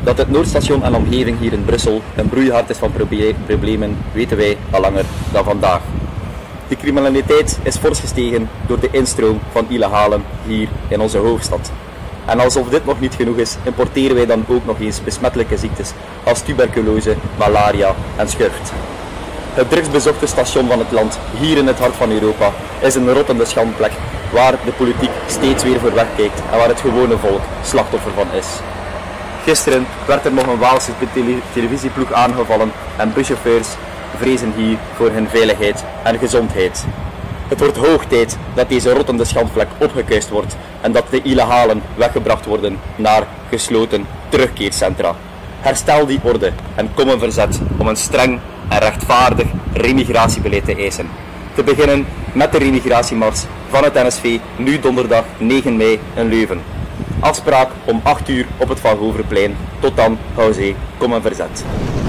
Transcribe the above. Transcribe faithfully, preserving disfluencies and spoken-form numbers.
Dat het Noordstation en omgeving hier in Brussel een broeihard is van problemen, weten wij al langer dan vandaag. De criminaliteit is fors gestegen door de instroom van illegalen hier in onze hoofdstad. En alsof dit nog niet genoeg is, importeren wij dan ook nog eens besmettelijke ziektes als tuberculose, malaria en schurft. Het drugsbezochte station van het land, hier in het hart van Europa, is een rottende schandplek waar de politiek steeds weer voor wegkijkt en waar het gewone volk slachtoffer van is. Gisteren werd er nog een Waalse tele televisieploeg aangevallen en buschauffeurs vrezen hier voor hun veiligheid en gezondheid. Het wordt hoog tijd dat deze rottende schandvlek opgekuist wordt en dat de illegalen weggebracht worden naar gesloten terugkeercentra. Herstel die orde en kom in verzet om een streng en rechtvaardig remigratiebeleid te eisen. Te beginnen met de remigratiemars van het N S V, nu donderdag negen mei in Leuven. Afspraak om acht uur op het Van Hoverplein. Tot dan, hou zee, kom in verzet.